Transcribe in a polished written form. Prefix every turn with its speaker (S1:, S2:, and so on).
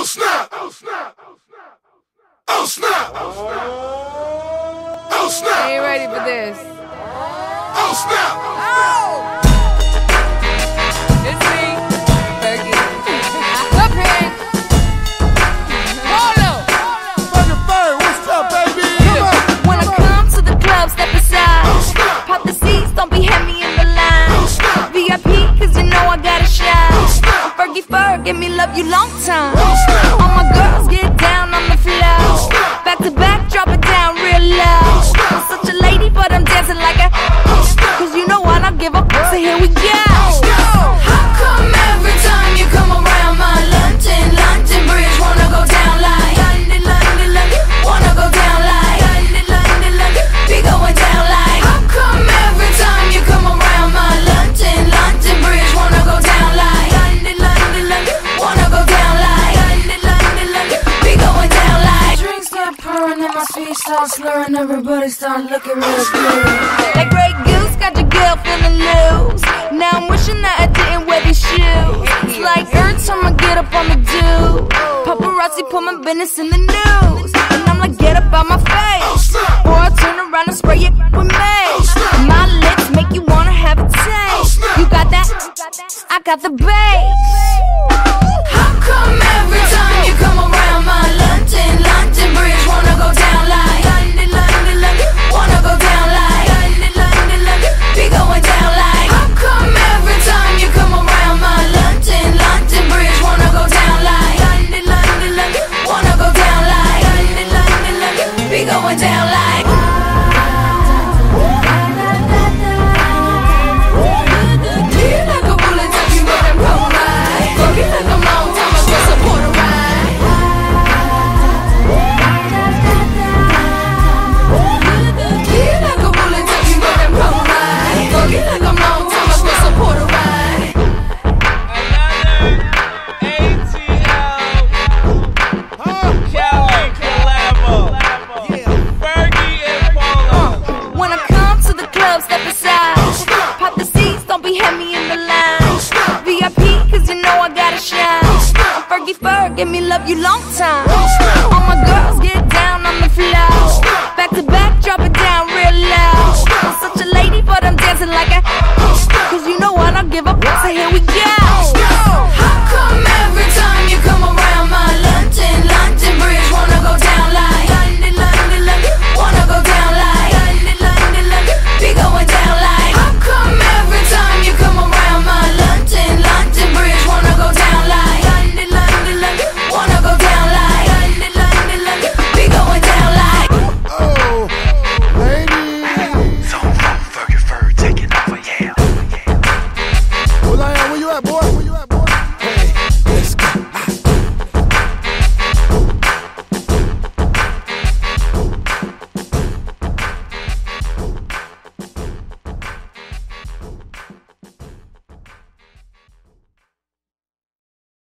S1: Oh snap! Oh snap! Oh snap! Oh snap!
S2: I ain't ready for this.
S1: Oh snap!
S2: Oh! It's me, Fergie. Up here. Hold up.
S1: Fucking Fergie, what's up, baby?
S3: When I come to the club, step aside. Pop the seats, don't be heavy in the line. VIP, cause you know I gotta shine. I'm Fergie Ferg, give me love you long time. All my girls get down on the floor. Back to back, drop it down real low. I'm such a lady, but I'm dancing like a. Cause you know I don't give up, so here we go. How come every time you come around my London Bridge wanna go down like London, wanna go down like London, be going down like. How come every time you come around my London Bridge wanna go down like London, wanna go down like London, be going down like. Drinks start pouring and my speech starts slurring, everybody start looking real good. Like Grey Goose, got your girl feeling loose. Now I'm wishing that I didn't wear these shoes. It's like every time I get up on the do, paparazzi put my business in the news. And I'm like, get up out my face, or I turn around and spray it with mace. My lips make you wanna have a taste. You got that? I got the bass. How come every time you come around my London Bridge wanna go down like London, wanna go down like London, be going down like. How come every time you come around my London Bridge wanna go down like London, wanna go down like London, be going down like. Feel like a bullet if you know them come right. Forget like a long time ago, support a ride. Feel like a bullet if you know them come right. Forget like a long time ago, support a ride.
S4: Cali collabo. Fergie and Polo.
S3: When I come to the club, step aside. Pop the seats, don't be heavy in the line. VIP, cause you know I gotta shine. I'm Fergie Ferg, give me love you long time. All my girls get down on the floor. Back to back, drop it down real low. I'm such a lady, but I'm dancing like a. Cause you know I don't give up, so here we go.